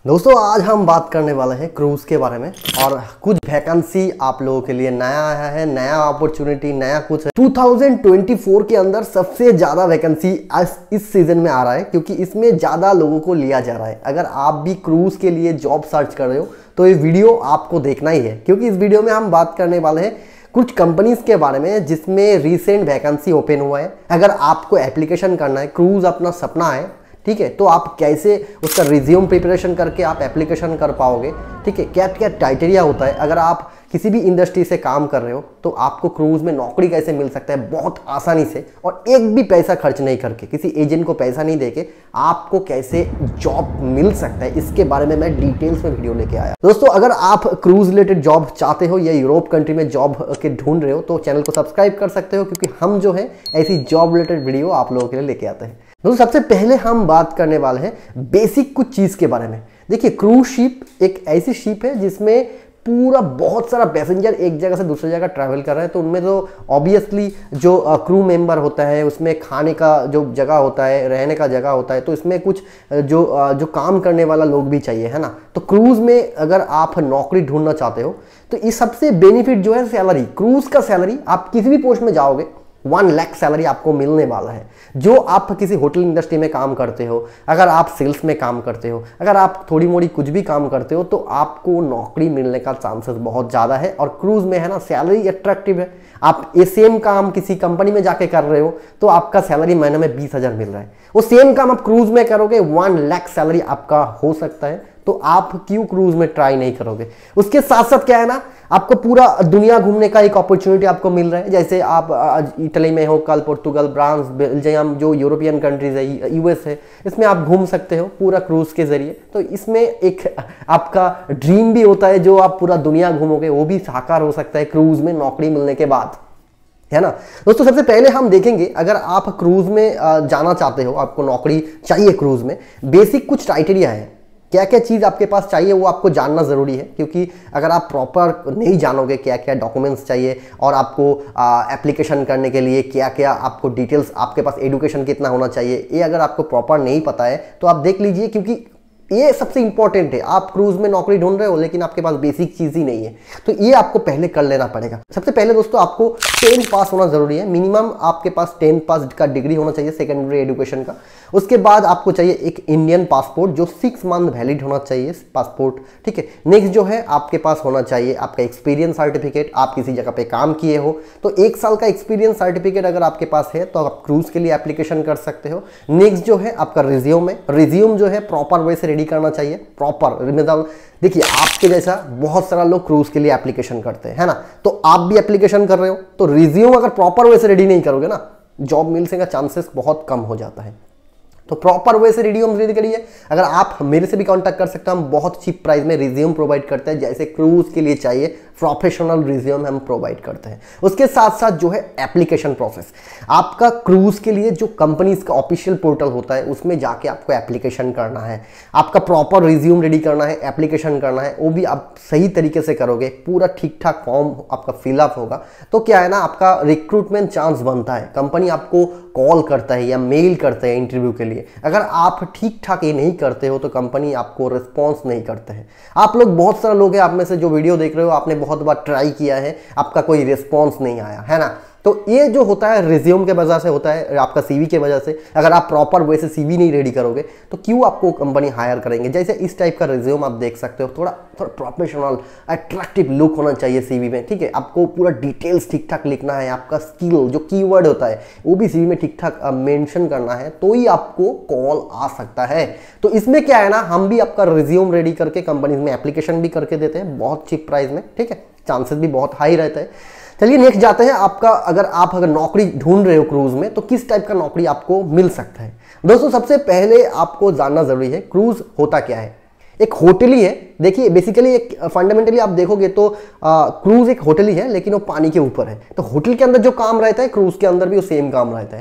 दोस्तों आज हम बात करने वाले हैं क्रूज़ के बारे में और कुछ वैकेंसी आप लोगों के लिए नया आया है, नया अपॉर्चुनिटी, नया कुछ है। 2024 के अंदर सबसे ज़्यादा वैकेंसी इस सीजन में आ रहा है क्योंकि इसमें ज़्यादा लोगों को लिया जा रहा है। अगर आप भी क्रूज़ के लिए जॉब सर्च कर रहे हो तो ये वीडियो आपको देखना ही है क्योंकि इस वीडियो में हम बात करने वाले हैं कुछ कंपनीज के बारे में जिसमें रिसेंट वैकेंसी ओपन हुआ है। अगर आपको एप्लीकेशन करना है, क्रूज़ अपना सपना है, ठीक है, तो आप कैसे उसका रिज्यूम प्रिपरेशन करके आप एप्लीकेशन कर पाओगे, ठीक है, क्या क्या क्राइटेरिया होता है। अगर आप किसी भी इंडस्ट्री से काम कर रहे हो तो आपको क्रूज़ में नौकरी कैसे मिल सकता है बहुत आसानी से और एक भी पैसा खर्च नहीं करके, किसी एजेंट को पैसा नहीं देके आपको कैसे जॉब मिल सकता है, इसके बारे में मैं डिटेल्स में वीडियो लेके आया। दोस्तों अगर आप क्रूज़ रिलेटेड जॉब चाहते हो या यूरोप कंट्री में जॉब के ढूंढ रहे हो तो चैनल को सब्सक्राइब कर सकते हो क्योंकि हम जो है ऐसी जॉब रिलेटेड वीडियो आप लोगों के लिए लेके आते हैं। दोस्तों सबसे पहले हम बात करने वाले हैं बेसिक कुछ चीज़ के बारे में। देखिए क्रूज शिप एक ऐसी शिप है जिसमें पूरा बहुत सारा पैसेंजर एक जगह से दूसरी जगह ट्रैवल कर रहे हैं, तो उनमें तो ऑब्वियसली जो क्रू मेंबर होता है उसमें खाने का जो जगह होता है, रहने का जगह होता है, तो इसमें कुछ जो काम करने वाला लोग भी चाहिए, है ना। तो क्रूज़ में अगर आप नौकरी ढूंढना चाहते हो तो इस सबसे बेनिफिट जो है सैलरी, क्रूज़ का सैलरी आप किसी भी पोस्ट में जाओगे 1 लाख सैलरी आपको मिलने वाला है। जो आप किसी होटल इंडस्ट्री में काम करते हो, अगर आप सेल्स में काम करते हो, अगर आप थोड़ी मोड़ी कुछ भी काम करते हो तो आपको नौकरी मिलने का चांसेस बहुत ज़्यादा है। और क्रूज़ में है ना सैलरी अट्रैक्टिव है। आप ये सेम काम किसी कंपनी में जाके कर रहे हो तो आपका सैलरी महीने में 20,000 मिल रहा है, वो सेम काम आप क्रूज़ में करोगे 1 लाख सैलरी आपका हो सकता है। तो आप क्यों क्रूज़ में ट्राई नहीं करोगे। उसके साथ साथ क्या है ना, आपको पूरा दुनिया घूमने का एक अपॉर्चुनिटी आपको मिल रहा है। जैसे आप आज इटली में हो, कल पोर्तुगल, फ्रांस, बेल्जियम, जो यूरोपियन कंट्रीज है, यूएस है, इसमें आप घूम सकते हो पूरा क्रूज़ के जरिए। तो इसमें एक आपका ड्रीम भी होता है जो आप पूरा दुनिया घूमोगे, वो भी साकार हो सकता है क्रूज़ में नौकरी मिलने के बाद, है ना। दोस्तों सबसे पहले हम देखेंगे अगर आप क्रूज़ में जाना चाहते हो, आपको नौकरी चाहिए क्रूज़ में, बेसिक कुछ क्राइटेरिया है। क्या क्या चीज़ आपके पास चाहिए वो आपको जानना ज़रूरी है क्योंकि अगर आप प्रॉपर नहीं जानोगे क्या क्या डॉक्यूमेंट्स चाहिए और आपको एप्लीकेशन करने के लिए क्या क्या आपको डिटेल्स, आपके पास एजुकेशन कितना होना चाहिए, ये अगर आपको प्रॉपर नहीं पता है तो आप देख लीजिए क्योंकि ये सबसे इंपॉर्टेंट है। आप क्रूज़ में नौकरी ढूंढ रहे हो लेकिन आपके पास बेसिक चीज़ ही नहीं है, तो ये आपको पहले कर लेना पड़ेगा। सबसे पहले दोस्तों आपको 10th पास होना जरूरी है, मिनिमम आपके पास 10th पास का डिग्री होना चाहिए सेकेंडरी एजुकेशन का। उसके बाद आपको चाहिए एक इंडियन पासपोर्ट जो 6 मंथ वैलिड होना चाहिए पासपोर्ट, ठीक है। नेक्स्ट जो है आपके पास होना चाहिए आपका एक्सपीरियंस सर्टिफिकेट, आप किसी जगह पे काम किए हो तो 1 साल का एक्सपीरियंस सर्टिफिकेट अगर आपके पास है तो आप क्रूज़ के लिए एप्लीकेशन कर सकते हो। नेक्स्ट जो है आपका रिज्यूम है, रिज्यूम जो है प्रॉपर वे से रेडी करना चाहिए, प्रॉपर मतलब देखिए आपके जैसा बहुत सारा लोग क्रूज़ के लिए एप्लीकेशन करते हैं, है ना। तो आप भी एप्लीकेशन कर रहे हो तो रिज्यूम अगर प्रॉपर वे से रेडी नहीं करोगे ना, जॉब मिलने का चांसेस बहुत कम हो जाता है। तो प्रॉपर वे से रिज्यूम रेडी करिए। अगर आप मेरे से भी कांटेक्ट कर सकते हैं, हम बहुत चीप प्राइस में रिज्यूम प्रोवाइड करते हैं, जैसे क्रूज़ के लिए चाहिए प्रोफेशनल रिज्यूम हम प्रोवाइड करते हैं। उसके साथ साथ जो है एप्लीकेशन प्रोसेस, आपका क्रूज़ के लिए जो कंपनीज का ऑफिशियल पोर्टल होता है उसमें जाके आपको एप्लीकेशन करना है, आपका प्रॉपर रिज्यूम रेडी करना है, एप्लीकेशन करना है, वो भी आप सही तरीके से करोगे, पूरा ठीक ठाक फॉर्म आपका फिलअप होगा तो क्या है ना आपका रिक्रूटमेंट चांस बनता है, कंपनी आपको कॉल करता है या मेल करते हैं इंटरव्यू के लिए। अगर आप ठीक ठाक ये नहीं करते हो तो कंपनी आपको रिस्पॉन्स नहीं करते हैं। आप लोग बहुत सारे लोग हैं आप में से जो वीडियो देख रहे हो, आपने बहुत बार ट्राई किया है, आपका कोई रिस्पॉन्स नहीं आया, है ना। तो ये जो होता है रिज्यूम के वजह से होता है, आपका सीवी के वजह से। अगर आप प्रॉपर वे से सीवी नहीं रेडी करोगे तो क्यों आपको कंपनी हायर करेंगे। जैसे इस टाइप का रिज्यूम आप देख सकते हो, थोड़ा प्रोफेशनल अट्रैक्टिव लुक होना चाहिए सीवी में, ठीक है। आपको पूरा डिटेल्स ठीक ठाक लिखना है, आपका स्किल जो कीवर्ड होता है वो भी सीवी में ठीक ठाक मेंशन करना है, तो ही आपको कॉल आ सकता है। तो इसमें क्या है ना, हम भी आपका रिज्यूम रेडी करके कंपनीज में एप्लीकेशन भी करके देते हैं बहुत चीप प्राइस में, ठीक है, चांसेस भी बहुत हाई रहता है। चलिए नेक्स्ट जाते हैं। आपका अगर नौकरी ढूंढ रहे हो क्रूज़ में तो किस टाइप का नौकरी आपको मिल सकता है। दोस्तों सबसे पहले आपको जानना जरूरी है क्रूज़ होता क्या है। एक होटल ही है। देखिए बेसिकली एक फंडामेंटली आप देखोगे तो क्रूज़ एक होटल ही है लेकिन वो पानी के ऊपर है। तो होटल के अंदर जो काम रहता है क्रूज़ के अंदर भी वो सेम काम रहता है ना।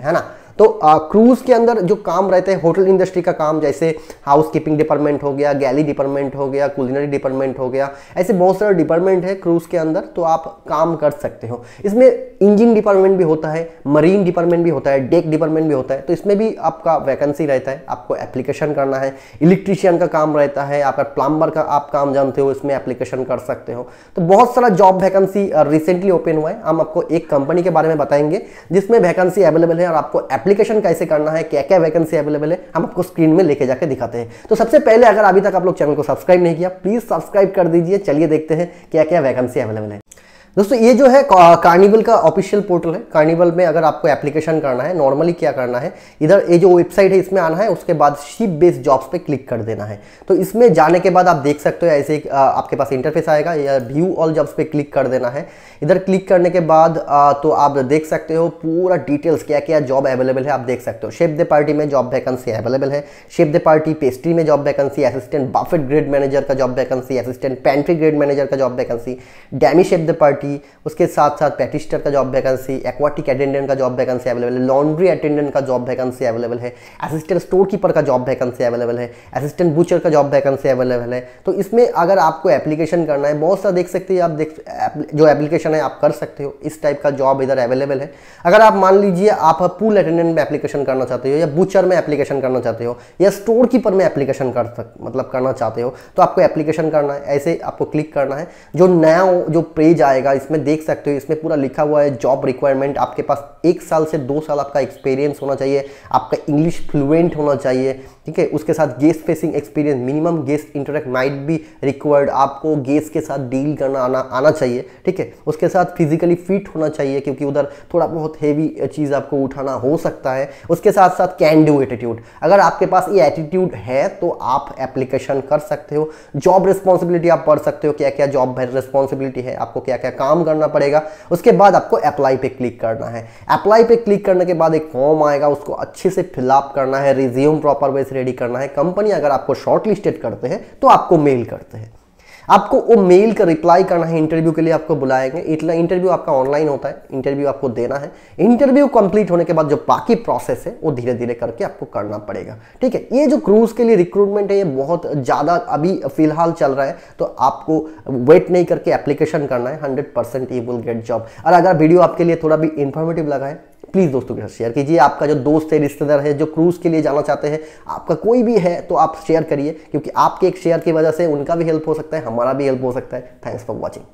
तो क्रूज के अंदर जो काम रहते हैं होटल इंडस्ट्री का काम, जैसे हाउस कीपिंग डिपार्टमेंट हो गया, गैली डिपार्टमेंट हो गया, कुलिनरी डिपार्टमेंट हो गया, ऐसे बहुत सारे डिपार्टमेंट है क्रूज के अंदर, तो आप काम कर सकते हो। इसमें इंजन डिपार्टमेंट भी होता है, मरीन डिपार्टमेंट भी होता है, डेक डिपार्टमेंट भी होता है, तो इसमें भी आपका वैकेंसी रहता है, आपको एप्लीकेशन करना है। इलेक्ट्रीशियन का काम रहता है, आपका प्लम्बर का आप काम जानते हो, इसमें एप्लीकेशन कर सकते हो। तो बहुत सारा जॉब वैकेंसी रिसेंटली ओपन हुआ है। हम आपको एक कंपनी के बारे में बताएंगे जिसमें वैकेंसी अवेलेबल है और आपको एप्लीकेशन कैसे करना है, क्या क्या वैकेंसी अवेलेबल है, हम आपको स्क्रीन में लेके जाके दिखाते हैं। तो सबसे पहले अगर अभी तक आप लोग चैनल को सब्सक्राइब नहीं किया, प्लीज सब्सक्राइब कर दीजिए। चलिए देखते हैं क्या क्या वैकेंसी अवेलेबल है। दोस्तों ये जो है कार्निवल का ऑफिशियल पोर्टल है। कार्निवल में अगर आपको एप्लीकेशन करना है, नॉर्मली क्या करना है, इधर ये जो वेबसाइट है इसमें आना है, उसके बाद शिप बेस्ड जॉब्स पे क्लिक कर देना है। तो इसमें जाने के बाद आप देख सकते हो ऐसे आपके पास इंटरफेस आएगा, या व्यू ऑल जॉब्स पे क्लिक कर देना है। इधर क्लिक करने के बाद तो आप देख सकते हो पूरा डिटेल्स क्या क्या जॉब अवेलेबल है, आप देख सकते हो। शेफ द पार्टी में जॉब वैकेंसी अवेलेबल है, शेफ द पार्टी पेस्ट्री में job vacancy, assistant buffet grade manager का job vacancy, assistant pantry grade manager का job vacancy, demi chef de partie, उसके साथ साथ पैटिस्टर का जॉब वैकेंसी, एक्वाटिक अटेंडेंट का जॉब वैकेंसी अवेलेबल है, लॉन्ड्री अटेंडेंट का जॉब वैकेंसी अवेलेबल है, असिस्टेंट स्टोर कीपर का जॉब वैकेंसी अवेलेबल है, असिस्टेंट बुचर का जॉब वैकेंसी अवेलेबल है। तो इसमें अगर आपको एप्लीकेशन करना है, बहुत सारा देख सकते हैं आप, जो एप्लीकेशन है आप कर सकते हो। इस टाइप का जॉब इधर अवेलेबल है। अगर आप मान लीजिए आप पूल अटेंडेंट में एप्लीकेशन करना चाहते हो, या बुचर में एप्लीकेशन करना चाहते हो, या स्टोर कीपर में एप्लीकेशन करना चाहते हो, तो आपको एप्लीकेशन करना है। ऐसे आपको क्लिक करना है, जो नया जो पेज आएगा इसमें देख सकते हो, इसमें पूरा लिखा हुआ है जॉब रिक्वायरमेंट। आपके पास 1 साल से 2 साल आपका एक्सपीरियंस होना चाहिए, आपका इंग्लिश फ्लुएंट होना चाहिए, ठीक है। उसके साथ guest facing experience, minimum guest interact might be required, आपको गेस्ट के साथ डील करना आना चाहिए, ठीक है। उसके साथ फिजिकली फिट होना चाहिए, क्योंकि उधर थोड़ा बहुत हेवी चीज़ आपको उठाना हो सकता है। उसके साथ साथ कैन डू एटीट्यूड, अगर आपके पास ये एटीट्यूड है तो आप एप्लीकेशन कर सकते हो। जॉब रिस्पॉन्सिबिलिटी आप पढ़ सकते हो, क्या क्या जॉब रिस्पॉन्सिबिलिटी है, आपको क्या क्या काम करना पड़ेगा। उसके बाद आपको अप्लाई पे क्लिक करना है। अप्लाई पे क्लिक करने के बाद एक फॉर्म आएगा, उसको अच्छे से फिलअप करना है, रिज्यूम प्रॉपर वे से रेडी करना है। कंपनी अगर आपको शॉर्टलिस्टेड करते हैं तो आपको मेल करते हैं, आपको वो मेल का रिप्लाई करना है। इंटरव्यू के लिए आपको बुलाएंगे, इतना इंटरव्यू आपका ऑनलाइन होता है, इंटरव्यू आपको देना है। इंटरव्यू कंप्लीट होने के बाद जो बाकी प्रोसेस है वो धीरे धीरे करके आपको करना पड़ेगा, ठीक है। ये जो क्रूज के लिए रिक्रूटमेंट है ये बहुत ज़्यादा अभी फिलहाल चल रहा है, तो आपको वेट नहीं करके एप्लीकेशन करना है, 100% यू विल गेट जॉब। और अगर वीडियो आपके लिए थोड़ा भी इंफॉर्मेटिव लगा है, प्लीज़ दोस्तों के साथ शेयर कीजिए। आपका जो दोस्त है, रिश्तेदार है, जो क्रूज के लिए जाना चाहते हैं, आपका कोई भी है तो आप शेयर करिए, क्योंकि आपके एक शेयर की वजह से उनका भी हेल्प हो सकता है, हमारा भी हेल्प हो सकता है। Thanks for watching.